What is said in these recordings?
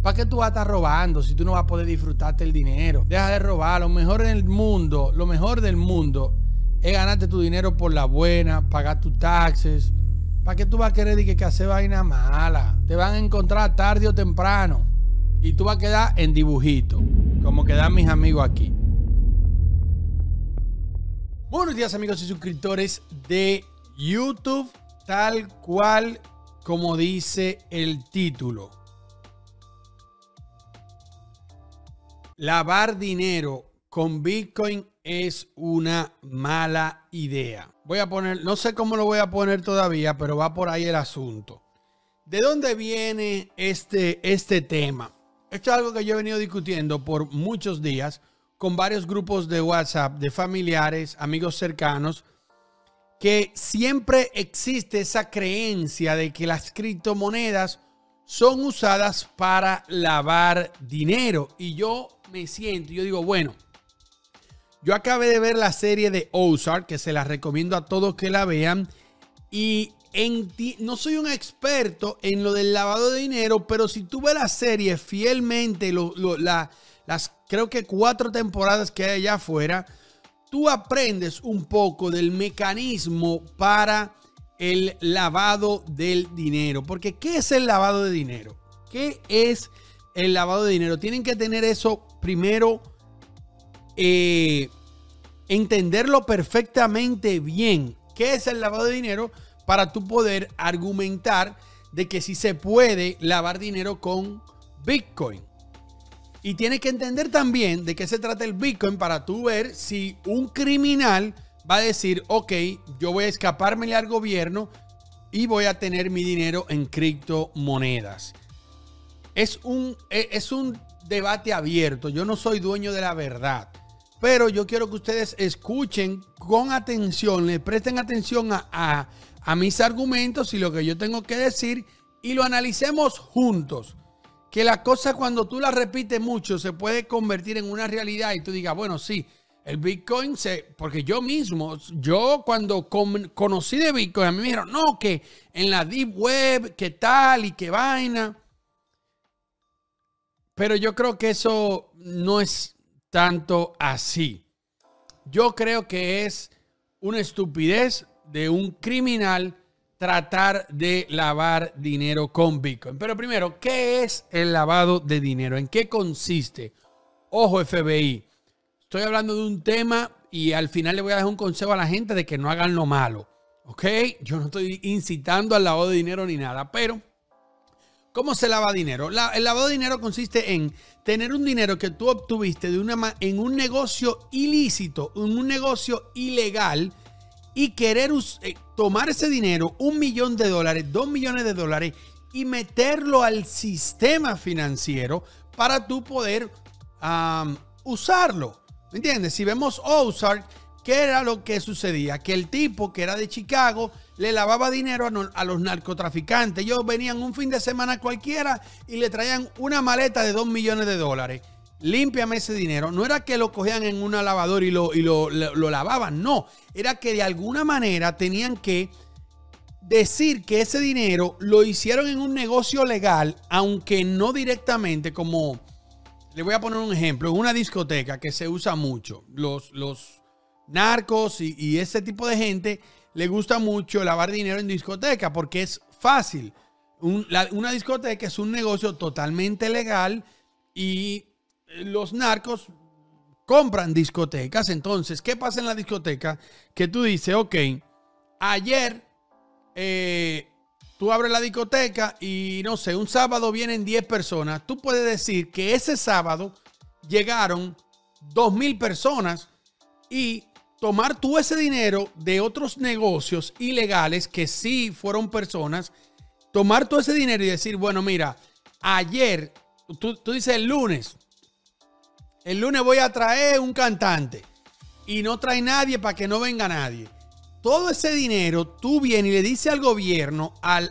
¿Para qué tú vas a estar robando si tú no vas a poder disfrutarte el dinero? Deja de robar. Lo mejor del mundo es ganarte tu dinero por la buena, pagar tus taxes. ¿Para qué tú vas a querer que hacer vaina mala? Te van a encontrar tarde o temprano y tú vas a quedar en dibujito, como quedan mis amigos aquí. Buenos días, amigos y suscriptores de YouTube, tal cual como dice el título. Lavar dinero con Bitcoin es una mala idea. Voy a poner, no sé cómo lo voy a poner todavía, pero va por ahí el asunto. ¿De dónde viene este tema? Esto es algo que yo he venido discutiendo por muchos días con varios grupos de WhatsApp, de familiares, amigos cercanos, que siempre existe esa creencia de que las criptomonedas son usadas para lavar dinero. Y yo digo, bueno, yo acabé de ver la serie de Ozark, que se la recomiendo a todos que la vean. Y no soy un experto en lo del lavado de dinero, pero si tú ves la serie fielmente, las creo que 4 temporadas que hay allá afuera, tú aprendes un poco del mecanismo para el lavado del dinero. Porque ¿qué es el lavado de dinero? ¿Qué es el lavado de dinero? Tienen que tener eso primero, entenderlo perfectamente bien. ¿Qué es el lavado de dinero? Para tú poder argumentar de que sí se puede lavar dinero con Bitcoin. Y tienes que entender también de qué se trata el Bitcoin para tú ver si un criminal va a decir, ok, yo voy a escapármele al gobierno y voy a tener mi dinero en criptomonedas. Es un debate abierto. Yo no soy dueño de la verdad, pero yo quiero que ustedes escuchen con atención, le presten atención a mis argumentos y lo que yo tengo que decir y lo analicemos juntos. Que la cosa, cuando tú la repites mucho, se puede convertir en una realidad y tú digas, bueno, sí, el Bitcoin porque yo cuando conocí de Bitcoin, a mí me dijeron, no, que en la Deep Web, que tal y que vaina. Pero yo creo que eso no es tanto así. Yo creo que es una estupidez de un criminal tratar de lavar dinero con Bitcoin. Pero primero, ¿qué es el lavado de dinero? ¿En qué consiste? Ojo, FBI. Estoy hablando de un tema y al final le voy a dejar un consejo a la gente de que no hagan lo malo. ¿Ok? Yo no estoy incitando al lavado de dinero ni nada, pero ¿cómo se lava dinero? El lavado de dinero consiste en tener un dinero que tú obtuviste en un negocio ilícito, en un negocio ilegal, y querer tomar ese dinero, $1 millón, $2 millones, y meterlo al sistema financiero para tú poder usarlo. ¿Me entiendes? Si vemos Ozark, ¿qué era lo que sucedía? Que el tipo que era de Chicago le lavaba dinero a los narcotraficantes. Ellos venían un fin de semana cualquiera y le traían una maleta de $2 millones. Límpiame ese dinero. No era que lo cogían en una lavadora y lo lavaban. No, era que de alguna manera tenían que decir que ese dinero lo hicieron en un negocio legal, aunque no directamente, como le voy a poner un ejemplo, en una discoteca que se usa mucho. Los narcos y ese tipo de gente le gusta mucho lavar dinero en discoteca porque es fácil. Una discoteca es un negocio totalmente legal y los narcos compran discotecas. Entonces, ¿qué pasa en la discoteca? Que tú dices, ok, ayer tú abres la discoteca y no sé, un sábado vienen 10 personas. Tú puedes decir que ese sábado llegaron 2,000 personas y tomar tú ese dinero de otros negocios ilegales que sí fueron personas, tomar todo ese dinero y decir, bueno, mira, ayer, tú dices el lunes voy a traer un cantante y no trae nadie para que no venga nadie. Todo ese dinero tú vienes y le dices al gobierno, al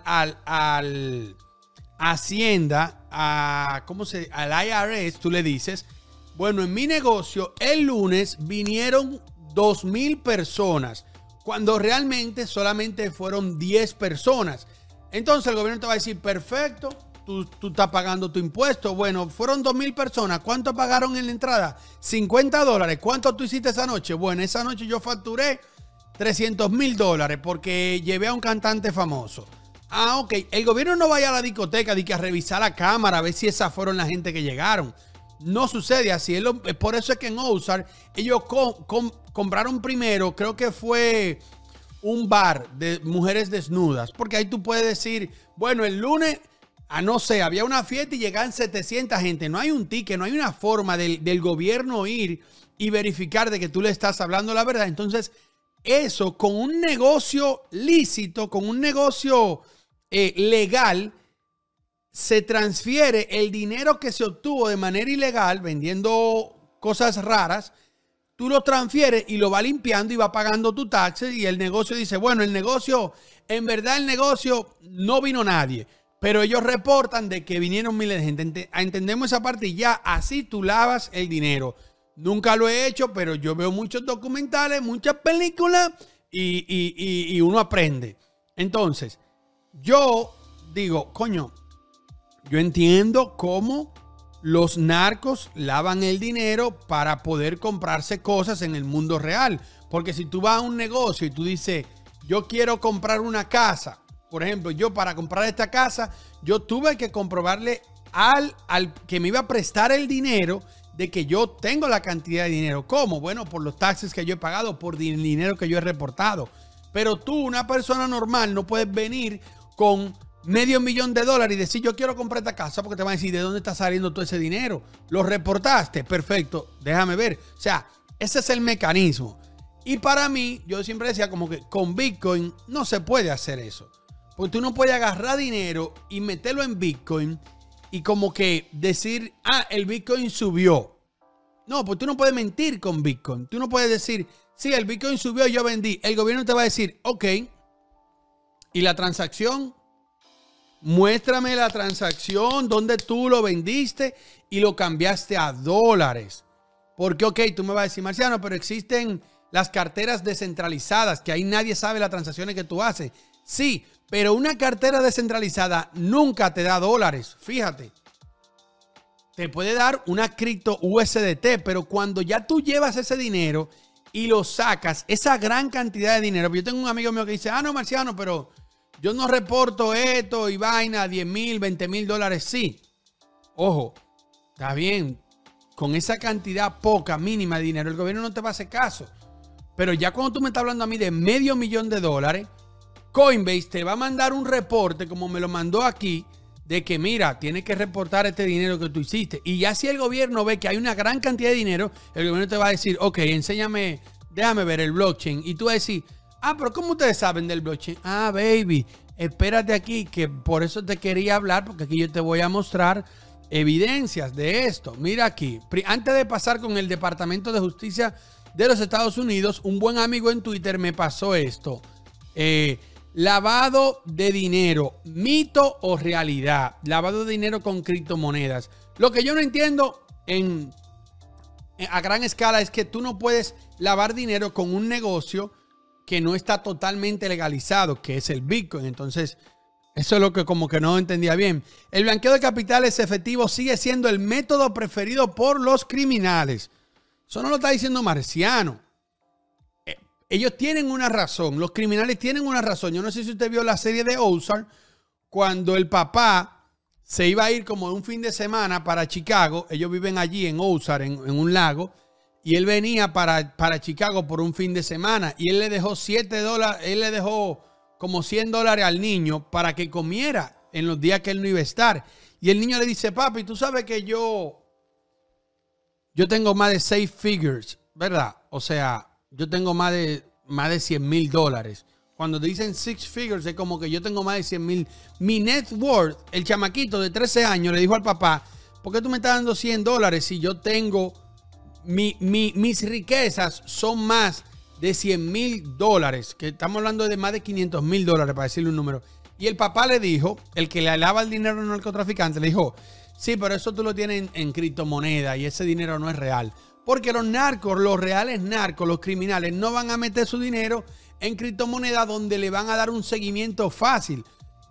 Hacienda, al IRS, tú le dices, bueno, en mi negocio el lunes vinieron 2,000 personas, cuando realmente solamente fueron 10 personas. Entonces el gobierno te va a decir, perfecto, tú estás pagando tu impuesto. Bueno, fueron 2,000 personas. ¿Cuánto pagaron en la entrada? $50. ¿Cuánto tú hiciste esa noche? Bueno, esa noche yo facturé $300,000 porque llevé a un cantante famoso. Ah, ok. El gobierno no vaya a la discoteca de que a revisar la cámara, a ver si esas fueron la gente que llegaron. No sucede así. Por eso es que en Ozark ellos compraron primero, creo que fue un bar de mujeres desnudas. Porque ahí tú puedes decir, bueno, el lunes, no sé, había una fiesta y llegaban 700 gente. No hay un ticket, no hay una forma del gobierno ir y verificar de que tú le estás hablando la verdad. Entonces, eso con un negocio lícito, con un negocio legal, se transfiere el dinero que se obtuvo de manera ilegal vendiendo cosas raras. Tú lo transfieres y lo va limpiando y va pagando tu taxes, y el negocio dice, bueno, el negocio, en verdad el negocio no vino nadie, pero ellos reportan de que vinieron miles de gente. Entendemos esa parte y ya así tú lavas el dinero. Nunca lo he hecho, pero yo veo muchos documentales, muchas películas y uno aprende. Entonces, yo digo, coño, yo entiendo cómo los narcos lavan el dinero para poder comprarse cosas en el mundo real. Porque si tú vas a un negocio y tú dices, yo quiero comprar una casa. Por ejemplo, yo para comprar esta casa, yo tuve que comprobarle al que me iba a prestar el dinero de que yo tengo la cantidad de dinero. ¿Cómo? Bueno, por los taxes que yo he pagado, por el dinero que yo he reportado. Pero tú, una persona normal, no puedes venir con $500,000 y decir, yo quiero comprar esta casa, porque te van a decir, ¿de dónde está saliendo todo ese dinero? ¿Lo reportaste? Perfecto, déjame ver. O sea, ese es el mecanismo. Y para mí, yo siempre decía como que con Bitcoin no se puede hacer eso. Porque tú no puedes agarrar dinero y meterlo en Bitcoin y como que decir, el Bitcoin subió. No, pues tú no puedes mentir con Bitcoin. Tú no puedes decir, sí, el Bitcoin subió y yo vendí. El gobierno te va a decir, ok, ¿y la transacción? Muéstrame la transacción donde tú lo vendiste y lo cambiaste a dólares. Porque, ok, tú me vas a decir, Marciano, pero existen las carteras descentralizadas, que ahí nadie sabe las transacciones que tú haces. Sí, pero una cartera descentralizada nunca te da dólares. Fíjate. Te puede dar una cripto USDT, pero cuando ya tú llevas ese dinero y lo sacas, esa gran cantidad de dinero. Yo tengo un amigo mío que dice, no, Marciano, pero yo no reporto esto y vaina, $10,000, $20,000. Sí. Ojo, está bien. Con esa cantidad poca, mínima de dinero, el gobierno no te va a hacer caso. Pero ya cuando tú me estás hablando a mí de $500,000, Coinbase te va a mandar un reporte, como me lo mandó aquí, de que mira, tienes que reportar este dinero que tú hiciste. Y ya si el gobierno ve que hay una gran cantidad de dinero, el gobierno te va a decir, ok, enséñame, déjame ver el blockchain. Y tú vas a decir, pero ¿cómo ustedes saben del blockchain? Baby, espérate aquí, que por eso te quería hablar, porque aquí yo te voy a mostrar evidencias de esto. Mira aquí, antes de pasar con el Departamento de Justicia de los Estados Unidos, un buen amigo en Twitter me pasó esto. Lavado de dinero, mito o realidad. Lavado de dinero con criptomonedas. Lo que yo no entiendo a gran escala es que tú no puedes lavar dinero con un negocio que no está totalmente legalizado, que es el Bitcoin. Entonces, eso es lo que como que no entendía bien. El blanqueo de capitales efectivos sigue siendo el método preferido por los criminales. Eso no lo está diciendo Marciano. Ellos tienen una razón. Los criminales tienen una razón. Yo no sé si usted vio la serie de Ozark, cuando el papá se iba a ir como un fin de semana para Chicago. Ellos viven allí en Ozark, en un lago. Y él venía para Chicago por un fin de semana. Y él le dejó $7. Él le dejó como $100 al niño para que comiera en los días que él no iba a estar. Y el niño le dice, papi, tú sabes que yo tengo más de 6 figures, ¿verdad? O sea, yo tengo más de $100,000. Cuando te dicen 6 figures, es como que yo tengo más de 100,000. Mi net worth, el chamaquito de 13 años, le dijo al papá, ¿por qué tú me estás dando $100 si yo tengo, mis riquezas son más de $100,000? Que estamos hablando de más de $500,000, para decirle un número. Y el papá le dijo, el que le lava el dinero al narcotraficante, le dijo, sí, pero eso tú lo tienes en criptomoneda y ese dinero no es real. Porque los narcos, los reales narcos, los criminales, no van a meter su dinero en criptomonedas donde le van a dar un seguimiento fácil.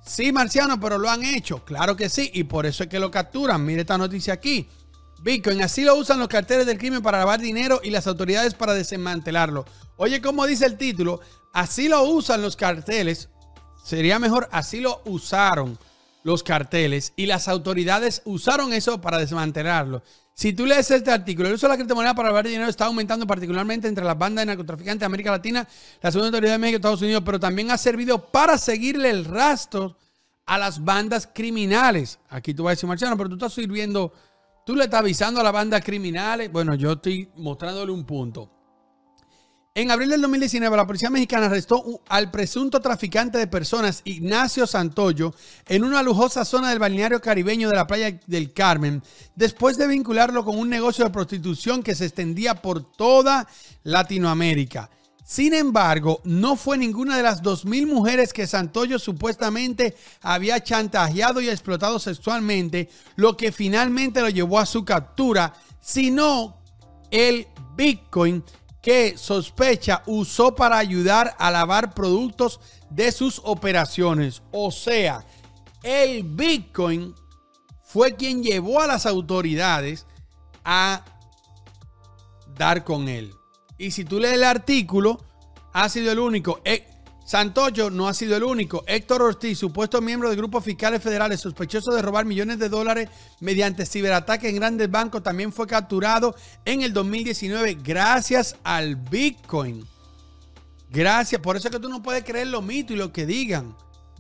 Sí, Marciano, pero lo han hecho. Claro que sí, y por eso es que lo capturan. Mire esta noticia aquí. Bitcoin, así lo usan los carteles del crimen para lavar dinero y las autoridades para desmantelarlo. Oye, como dice el título, así lo usan los carteles. Sería mejor, así lo usaron los carteles y las autoridades usaron eso para desmantelarlo. Si tú lees este artículo, el uso de la criptomoneda para lavar dinero está aumentando particularmente entre las bandas de narcotraficantes de América Latina, la segunda autoridad de México y Estados Unidos, pero también ha servido para seguirle el rastro a las bandas criminales. Aquí tú vas a decir, Marciano, pero tú estás sirviendo, tú le estás avisando a las bandas criminales. Bueno, yo estoy mostrándole un punto. En abril del 2019, la policía mexicana arrestó al presunto traficante de personas Ignacio Santoyo en una lujosa zona del balneario caribeño de la Playa del Carmen, después de vincularlo con un negocio de prostitución que se extendía por toda Latinoamérica. Sin embargo, no fue ninguna de las 2,000 mujeres que Santoyo supuestamente había chantajeado y explotado sexualmente lo que finalmente lo llevó a su captura, sino el Bitcoin que sospecha usó para ayudar a lavar productos de sus operaciones. O sea, el Bitcoin fue quien llevó a las autoridades a dar con él. Y si tú lees el artículo, ha sido el único. Santoyo no ha sido el único. Héctor Ortiz, supuesto miembro de grupos fiscales federales sospechoso de robar millones de dólares mediante ciberataques en grandes bancos, también fue capturado en el 2019 gracias al Bitcoin. Gracias. Por eso es que tú no puedes creer los mitos y lo que digan.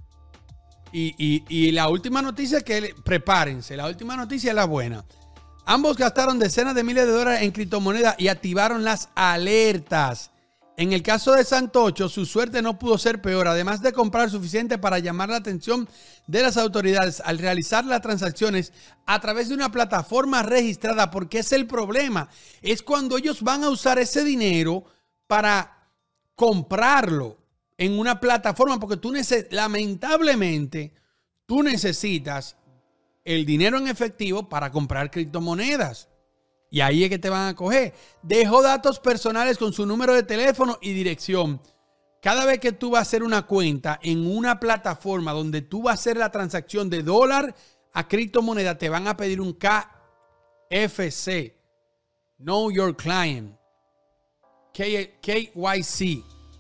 Y la última noticia que prepárense. La última noticia es la buena. Ambos gastaron decenas de miles de dólares en criptomonedas y activaron las alertas. En el caso de Santoyo, su suerte no pudo ser peor. Además de comprar suficiente para llamar la atención de las autoridades al realizar las transacciones a través de una plataforma registrada, porque es el problema. Es cuando ellos van a usar ese dinero para comprarlo en una plataforma, porque lamentablemente, tú necesitas el dinero en efectivo para comprar criptomonedas. Y ahí es que te van a coger. Dejó datos personales con su número de teléfono y dirección. Cada vez que tú vas a hacer una cuenta en una plataforma donde tú vas a hacer la transacción de dólar a criptomoneda, te van a pedir un KFC. Know Your Client. KYC.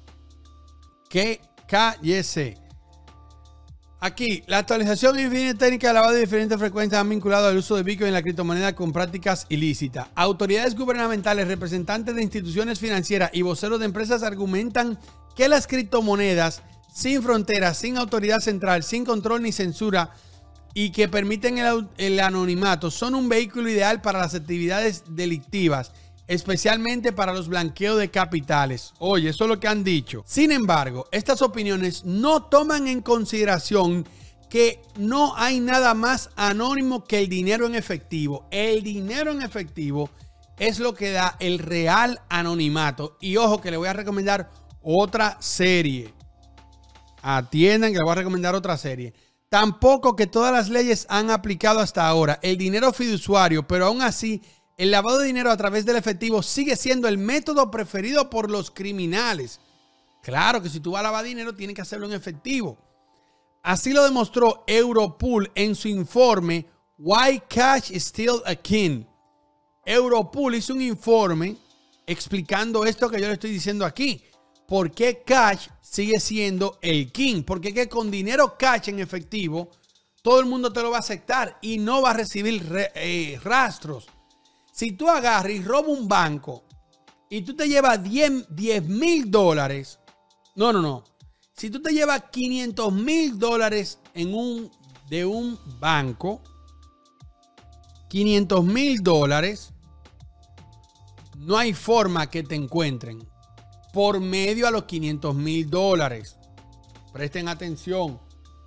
KYC. Aquí, la actualización y técnica de lavado de diferentes frecuencias han vinculado al uso de Bitcoin en la criptomoneda con prácticas ilícitas. Autoridades gubernamentales, representantes de instituciones financieras y voceros de empresas argumentan que las criptomonedas sin fronteras, sin autoridad central, sin control ni censura y que permiten el anonimato son un vehículo ideal para las actividades delictivas, especialmente para los blanqueos de capitales. Oye, eso es lo que han dicho. Sin embargo, estas opiniones no toman en consideración que no hay nada más anónimo que el dinero en efectivo. El dinero en efectivo es lo que da el real anonimato. Y ojo que le voy a recomendar otra serie. Atiendan que le voy a recomendar otra serie. Tampoco que todas las leyes han aplicado hasta ahora el dinero fiduciario, pero aún así el lavado de dinero a través del efectivo sigue siendo el método preferido por los criminales. Claro que si tú vas a lavar dinero, tienes que hacerlo en efectivo. Así lo demostró Europol en su informe Why Cash is Still a King. Europol hizo un informe explicando esto que yo le estoy diciendo aquí. ¿Por qué cash sigue siendo el king? Porque que con dinero cash en efectivo, todo el mundo te lo va a aceptar y no va a recibir rastros. Si tú agarras y robas un banco y tú te llevas 10,000 dólares, no. Si tú te llevas 500,000 dólares de un banco, 500,000 dólares, no hay forma que te encuentren por medio a los 500,000 dólares. Presten atención.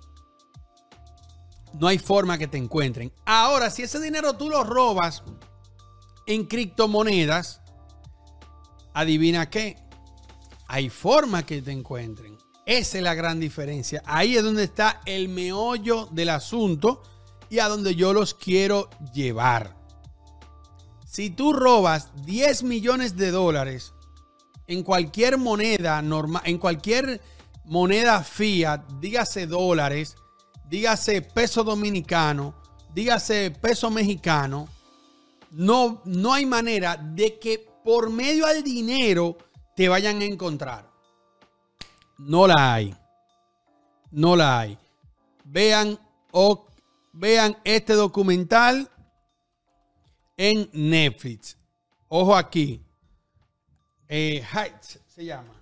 No hay forma que te encuentren. Ahora, si ese dinero tú lo robas en criptomonedas, adivina qué, hay forma que te encuentren. Esa es la gran diferencia. Ahí es donde está el meollo del asunto y a donde yo los quiero llevar. Si tú robas 10 millones de dólares en cualquier moneda normal, en cualquier moneda fiat, dígase dólares, dígase peso dominicano, dígase peso mexicano, no hay manera de que por medio del dinero te vayan a encontrar. No la hay. No la hay. Vean este documental en Netflix. Ojo aquí. Heights se llama.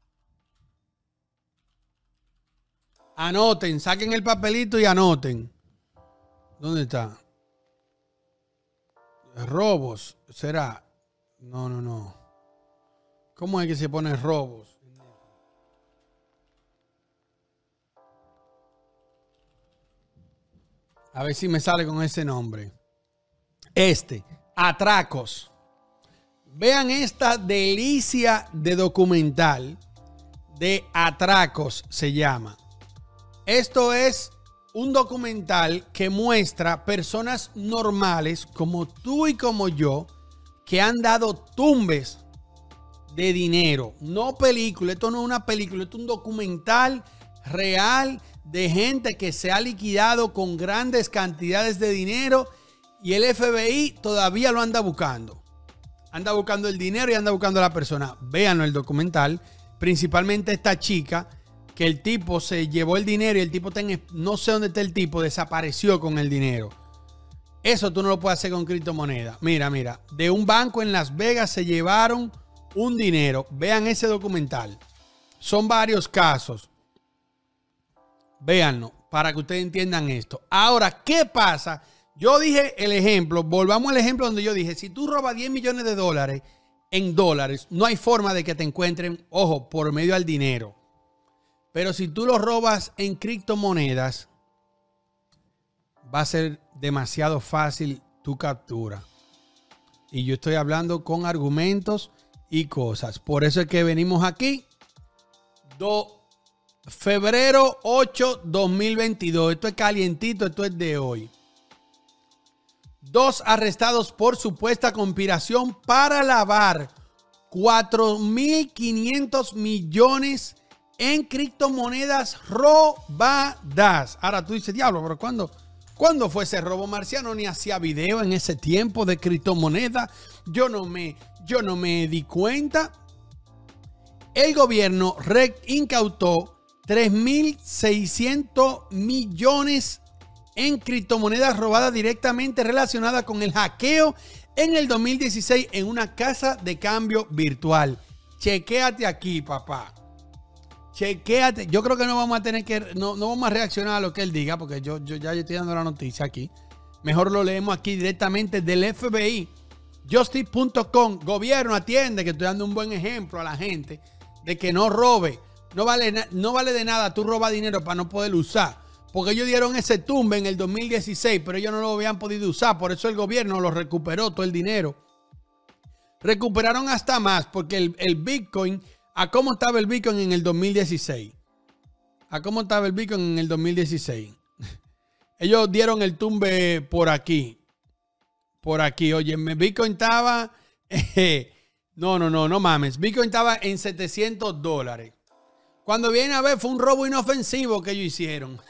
Anoten, saquen el papelito y anoten. ¿Dónde está? Robos, ¿será? No. ¿Cómo es que se pone robos? A ver si me sale con ese nombre. Atracos. Vean esta delicia de documental de Atracos, se llama. Esto es un documental que muestra personas normales como tú y como yo que han dado tumbes de dinero. No película, esto no es una película, esto es un documental real de gente que se ha liquidado con grandes cantidades de dinero y el FBI todavía lo anda buscando. Anda buscando el dinero y anda buscando a la persona. Véanlo el documental, principalmente esta chica, que el tipo se llevó el dinero y el tipo, no sé dónde está el tipo, desapareció con el dinero. Eso tú no lo puedes hacer con criptomonedas. Mira, de un banco en Las Vegas se llevaron un dinero. Vean ese documental. Son varios casos. Véanlo para que ustedes entiendan esto. Ahora, ¿qué pasa? Yo dije el ejemplo, volvamos al ejemplo donde yo dije, si tú robas 10 millones de dólares en dólares, no hay forma de que te encuentren, ojo, por medio del dinero. Pero si tú lo robas en criptomonedas, va a ser demasiado fácil tu captura. Y yo estoy hablando con argumentos y cosas. Por eso es que venimos aquí. Febrero 8, 2022. Esto es calientito, esto es de hoy. 2 arrestados por supuesta conspiración para lavar 4.500 millones en criptomonedas robadas. Ahora tú dices, diablo, pero ¿cuándo fue ese robo? Marciano ni hacía video en ese tiempo de criptomonedas. Yo no me di cuenta. El gobierno incautó 3.600 millones en criptomonedas robadas directamente relacionadas con el hackeo en el 2016 en una casa de cambio virtual. Chequéate aquí, papá. Chequéate. Yo creo que no vamos a reaccionar a lo que él diga, porque yo estoy dando la noticia aquí. Mejor lo leemos aquí directamente del FBI. Justice.com. Gobierno, atiende, que estoy dando un buen ejemplo a la gente de que no robe. No vale de nada tú robas dinero para no poderlo usar. Porque ellos dieron ese tumbe en el 2016, pero ellos no lo habían podido usar. Por eso el gobierno lo recuperó todo el dinero. Recuperaron hasta más, porque el Bitcoin, ¿a cómo estaba el Bitcoin en el 2016? ¿A cómo estaba el Bitcoin en el 2016? Ellos dieron el tumbe por aquí. Por aquí, oye, Bitcoin estaba... no mames. Bitcoin estaba en $700. Cuando viene a ver, fue un robo inofensivo que ellos hicieron.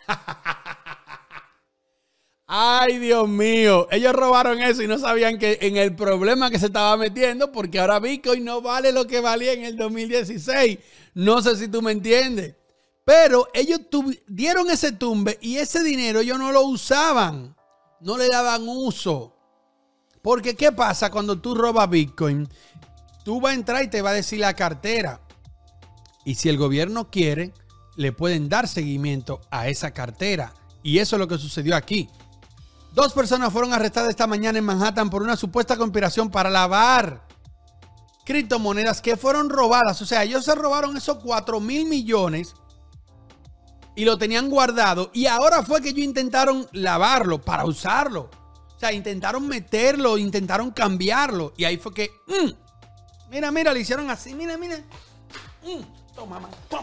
Ay, Dios mío. Ellos robaron eso y no sabían que en el problema que se estaba metiendo, porque ahora Bitcoin no vale lo que valía en el 2016. No sé si tú me entiendes. Pero ellos dieron ese tumbe y ese dinero ellos no lo usaban. No le daban uso. Porque ¿qué pasa cuando tú robas Bitcoin? Tú vas a entrar y te va a decir la cartera. Y si el gobierno quiere, le pueden dar seguimiento a esa cartera. Y eso es lo que sucedió aquí. 2 personas fueron arrestadas esta mañana en Manhattan por una supuesta conspiración para lavar criptomonedas que fueron robadas. O sea, ellos se robaron esos 4.000 millones y lo tenían guardado. Y ahora fue que ellos intentaron lavarlo para usarlo. O sea, intentaron meterlo, intentaron cambiarlo. Y ahí fue que... Mira, le hicieron así. Mira. Toma.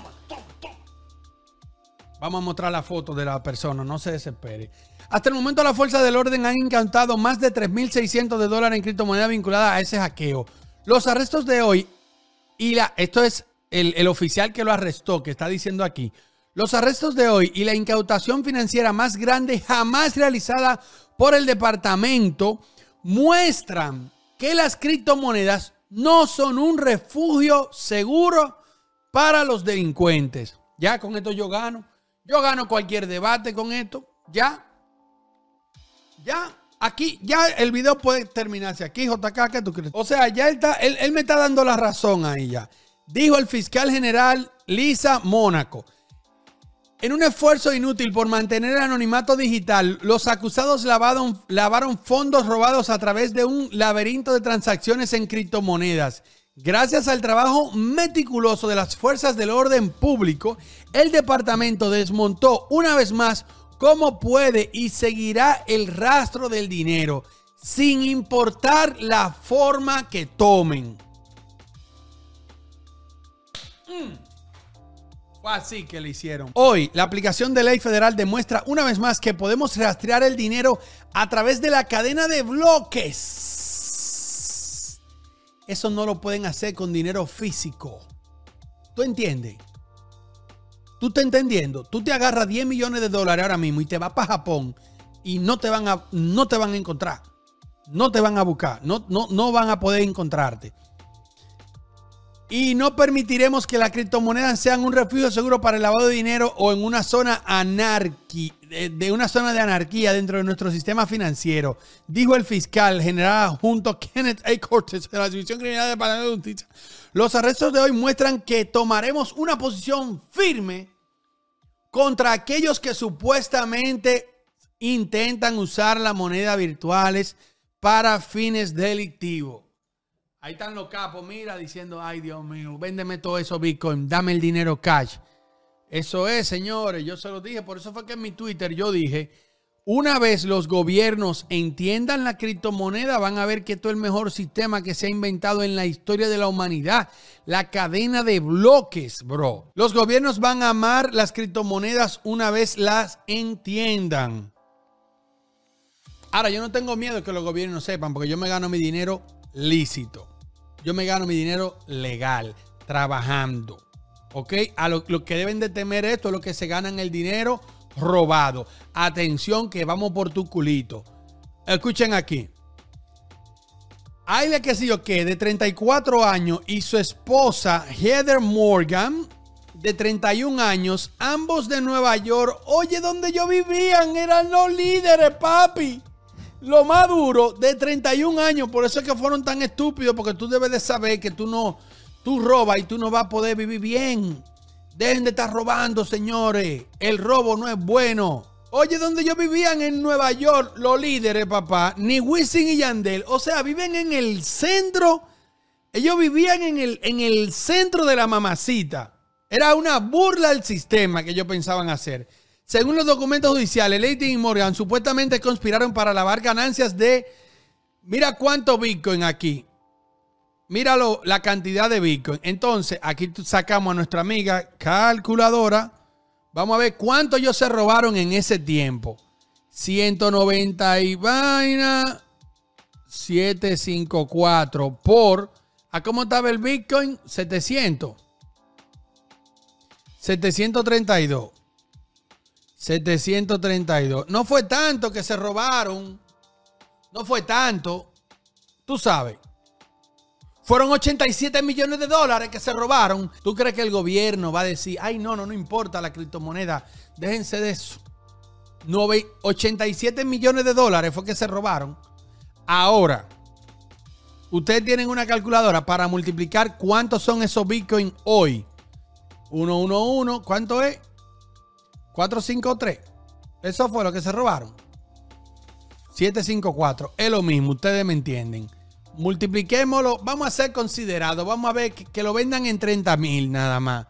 Vamos a mostrar la foto de la persona, no se desespere. Hasta el momento, las fuerzas del orden han incautado más de $3.600 en criptomonedas vinculadas a ese hackeo. Los arrestos de hoy, esto es el oficial que lo arrestó, que está diciendo aquí. Los arrestos de hoy y la incautación financiera más grande jamás realizada por el departamento muestran que las criptomonedas no son un refugio seguro para los delincuentes. Ya con esto yo gano. Yo gano cualquier debate con esto. Ya. Aquí, ya el video puede terminarse aquí, JK, ¿qué tú crees? O sea, ya él me está dando la razón ahí ya. Dijo el fiscal general Lisa Mónaco. En un esfuerzo inútil por mantener el anonimato digital, los acusados lavaron fondos robados a través de un laberinto de transacciones en criptomonedas. Gracias al trabajo meticuloso de las fuerzas del orden público, el departamento desmontó una vez más cómo puede y seguirá el rastro del dinero, sin importar la forma que tomen. Fue así que le hicieron. Hoy, la aplicación de ley federal demuestra una vez más que podemos rastrear el dinero a través de la cadena de bloques. Eso no lo pueden hacer con dinero físico. ¿Tú entiendes? ¿Tú estás entendiendo? Tú te agarras 10 millones de dólares ahora mismo y te vas para Japón y no te van a encontrar. No te van a buscar. No van a poder encontrarte. Y no permitiremos que las criptomonedas sean un refugio seguro para el lavado de dinero o en una zona de anarquía dentro de nuestro sistema financiero, dijo el fiscal general adjunto Kenneth A. Cortez de la División Criminal del Departamento de Justicia. Los arrestos de hoy muestran que tomaremos una posición firme contra aquellos que supuestamente intentan usar las monedas virtuales para fines delictivos. Ahí están los capos, mira, diciendo, ay, Dios mío, véndeme todo eso Bitcoin, dame el dinero cash. Eso es, señores, yo se lo dije, por eso fue que en mi Twitter yo dije, una vez los gobiernos entiendan la criptomoneda, van a ver que esto es el mejor sistema que se ha inventado en la historia de la humanidad. La cadena de bloques, bro. Los gobiernos van a amar las criptomonedas una vez las entiendan. Ahora, yo no tengo miedo de que los gobiernos sepan, porque yo me gano mi dinero lícito. Yo me gano mi dinero legal, trabajando. ¿Ok? A lo que deben de temer esto es lo que se ganan el dinero robado. Atención que vamos por tu culito. Escuchen aquí. Aile que sí o qué, de 34 años y su esposa Heather Morgan, de 31 años, ambos de Nueva York. Oye, donde yo vivían eran los líderes, papi. Lo más duro, de 31 años. Por eso es que fueron tan estúpidos, porque tú debes de saber que tú robas y tú no vas a poder vivir bien. Dejen de estar robando, señores. El robo no es bueno. Oye, donde yo vivían en Nueva York, los líderes, papá, ni Wisin y Yandel. O sea, viven en el centro. Ellos vivían en el centro de la mamacita. Era una burla al sistema que ellos pensaban hacer. Según los documentos judiciales, Lady y Morgan supuestamente conspiraron para lavar ganancias de... Mira cuánto Bitcoin aquí. Míralo, la cantidad de Bitcoin. Entonces, aquí sacamos a nuestra amiga calculadora. Vamos a ver cuánto ellos se robaron en ese tiempo. 190 y vaina. 754 por... ¿A cómo estaba el Bitcoin? 700. 732. 732. No fue tanto que se robaron. No fue tanto. Tú sabes. Fueron 87 millones de dólares que se robaron. ¿Tú crees que el gobierno va a decir, ay, no importa la criptomoneda, déjense de eso? 87 millones de dólares fue que se robaron. Ahora, ustedes tienen una calculadora para multiplicar cuántos son esos Bitcoin hoy. 111, ¿cuánto es? 453. Eso fue lo que se robaron. 754. Es lo mismo, ustedes me entienden. Multipliquémoslo. Vamos a ser considerados. Vamos a ver que lo vendan en 30,000 nada más.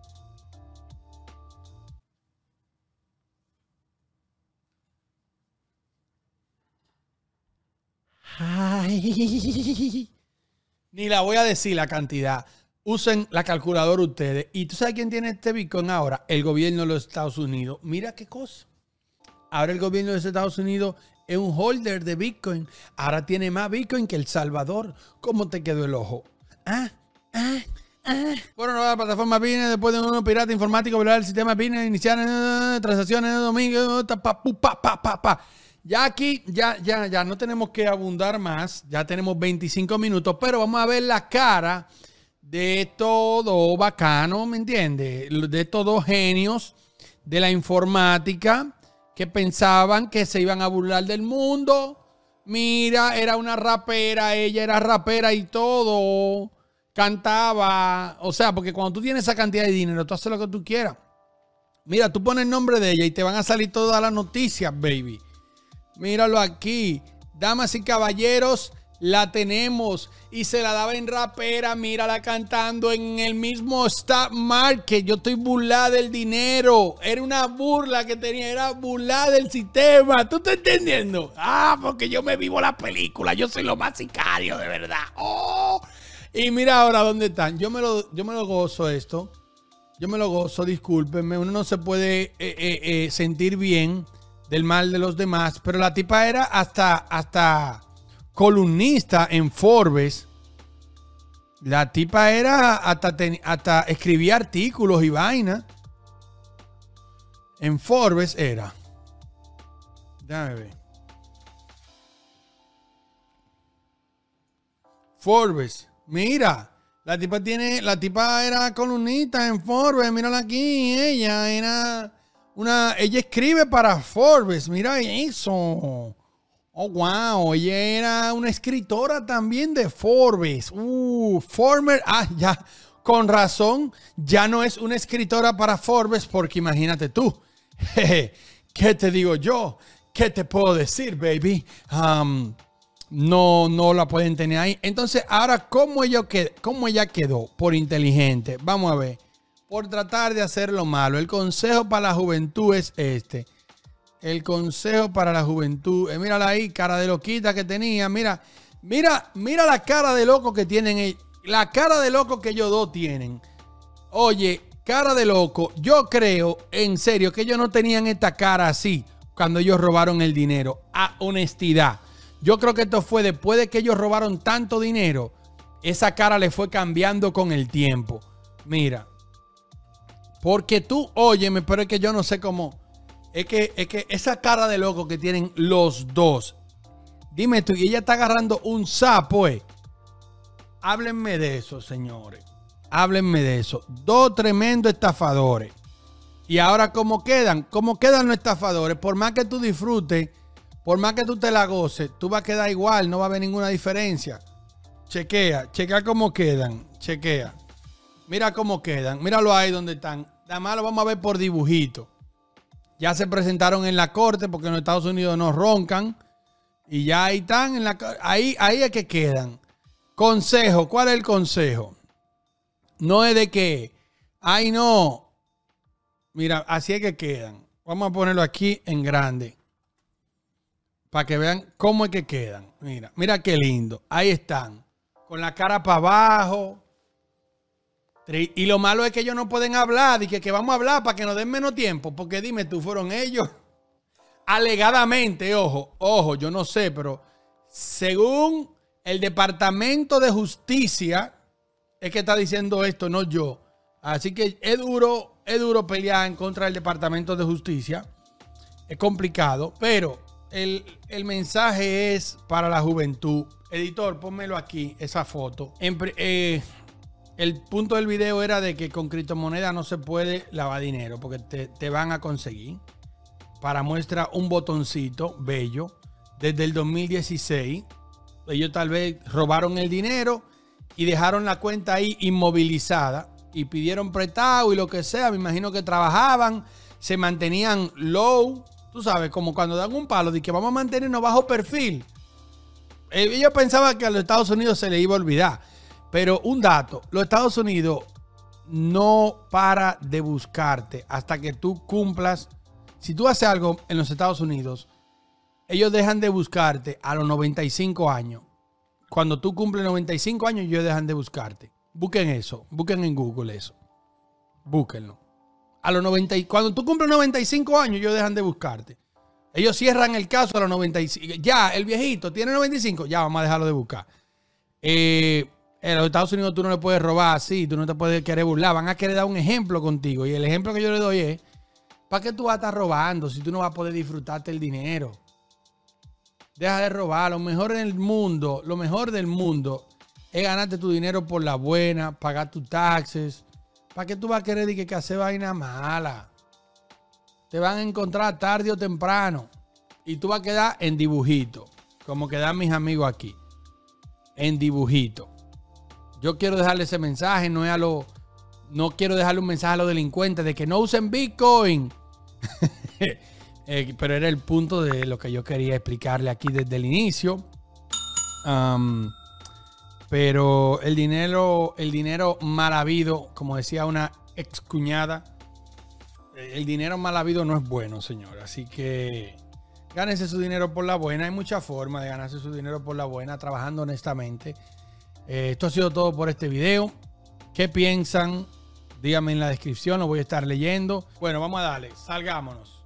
Ay. Ni la voy a decir la cantidad. Usen la calculadora ustedes. ¿Y tú sabes quién tiene este Bitcoin ahora? El gobierno de los Estados Unidos. Mira qué cosa. Ahora el gobierno de los Estados Unidos es un holder de Bitcoin. Ahora tiene más Bitcoin que El Salvador. ¿Cómo te quedó el ojo? Fueron a la plataforma Binance después de un pirata informático violar el sistema Binance, iniciar transacciones en el domingo. Ya aquí, ya no tenemos que abundar más. Ya tenemos 25 minutos, pero vamos a ver la cara de todo bacano, ¿me entiendes? De estos dos genios de la informática que pensaban que se iban a burlar del mundo. Mira, era una rapera, ella era rapera y todo. Cantaba, o sea, porque cuando tú tienes esa cantidad de dinero, tú haces lo que tú quieras. Mira, tú pones el nombre de ella y te van a salir todas las noticias, baby. Míralo aquí. Damas y caballeros, la tenemos. Y se la daba en rapera, mírala cantando en el mismo stock market. Yo estoy burlada del dinero. Era una burla que tenía, era burlada del sistema. ¿Tú estás entendiendo? Ah, porque yo me vivo la película. Yo soy lo más sicario, de verdad. ¡Oh! Y mira ahora dónde están. Yo me lo gozo esto. Yo me lo gozo, discúlpenme. Uno no se puede sentir bien del mal de los demás. Pero la tipa era hasta columnista en Forbes. La tipa era hasta escribía artículos y vaina. En Forbes era. Déjame ver. Forbes. Mira, la tipa era columnista en Forbes, mírala aquí, ella escribe para Forbes, mira eso. Oh, wow, ella era una escritora también de Forbes. Ya, con razón, ya no es una escritora para Forbes, porque imagínate tú. ¿Qué te digo yo? ¿Qué te puedo decir, baby? No la pueden tener ahí. Entonces, ahora, ¿cómo ella quedó? Por inteligente. Vamos a ver. Por tratar de hacer lo malo. El consejo para la juventud es este. El consejo para la juventud. Mírala ahí, cara de loquita que tenía. Mira la cara de loco que tienen. La cara de loco que ellos dos tienen. Oye, cara de loco. Yo creo, en serio, que ellos no tenían esta cara así cuando ellos robaron el dinero. A honestidad. Yo creo que esto fue después de que ellos robaron tanto dinero. Esa cara le fue cambiando con el tiempo. Mira. Porque tú, óyeme, pero es que yo no sé cómo. Es que esa cara de loco que tienen los dos. Dime tú, y ella está agarrando un sapo, Háblenme de eso, señores. Háblenme de eso. Dos tremendos estafadores. Y ahora, ¿cómo quedan? ¿Cómo quedan los estafadores? Por más que tú disfrutes. Por más que tú te la goces, tú vas a quedar igual, no va a haber ninguna diferencia. Chequea cómo quedan, chequea. Mira cómo quedan, míralo ahí donde están. Nada más lo vamos a ver por dibujito. Ya se presentaron en la corte porque en los Estados Unidos no roncan. Y ya ahí están, ahí es que quedan. Consejo, ¿cuál es el consejo? No es de que, ay no. Mira, así es que quedan. Vamos a ponerlo aquí en grande. Para que vean cómo es que quedan. Mira qué lindo. Ahí están. Con la cara para abajo. Y lo malo es que ellos no pueden hablar. Y que vamos a hablar para que nos den menos tiempo. Porque dime tú, fueron ellos. Alegadamente, ojo, yo no sé, pero según el Departamento de Justicia, es que está diciendo esto, no yo. Así que es duro pelear en contra del Departamento de Justicia. Es complicado, pero el mensaje es para la juventud. Editor, pónmelo aquí, esa foto. El punto del video era de que con criptomonedas no se puede lavar dinero porque te van a conseguir. Para muestra un botoncito bello. Desde el 2016, ellos tal vez robaron el dinero y dejaron la cuenta ahí inmovilizada y pidieron prestado y lo que sea. Me imagino que trabajaban, se mantenían low. Tú sabes, como cuando dan un palo de que vamos a mantenernos bajo perfil. Ellos pensaban que a los Estados Unidos se les iba a olvidar. Pero un dato, los Estados Unidos no para de buscarte hasta que tú cumplas. Si tú haces algo en los Estados Unidos, ellos dejan de buscarte a los 95 años. Cuando tú cumples 95 años, ellos dejan de buscarte. Busquen eso, busquen en Google eso. Búsquenlo. Cuando tú cumples 95 años, ellos dejan de buscarte. Ellos cierran el caso a los 95. Ya, el viejito tiene 95. Ya, vamos a dejarlo de buscar. En los Estados Unidos tú no le puedes robar así, tú no te puedes querer burlar. Van a querer dar un ejemplo contigo. Y el ejemplo que yo le doy es, ¿para qué tú vas a estar robando si tú no vas a poder disfrutarte el dinero? Deja de robar. Lo mejor del mundo es ganarte tu dinero por la buena, pagar tus taxes. ¿Para qué tú vas a querer que hacer vaina mala? Te van a encontrar tarde o temprano. Y tú vas a quedar en dibujito. Como quedan mis amigos aquí. En dibujito. Yo quiero dejarle ese mensaje, no quiero dejarle un mensaje a los delincuentes de que no usen Bitcoin. Pero era el punto de lo que yo quería explicarle aquí desde el inicio. Pero el dinero mal habido, como decía una ex cuñada, el dinero mal habido no es bueno, señor. Así que gánese su dinero por la buena. Hay muchas formas de ganarse su dinero por la buena, trabajando honestamente. Esto ha sido todo por este video. ¿Qué piensan? Díganme en la descripción, lo voy a estar leyendo. Bueno, vamos a darle. Salgámonos.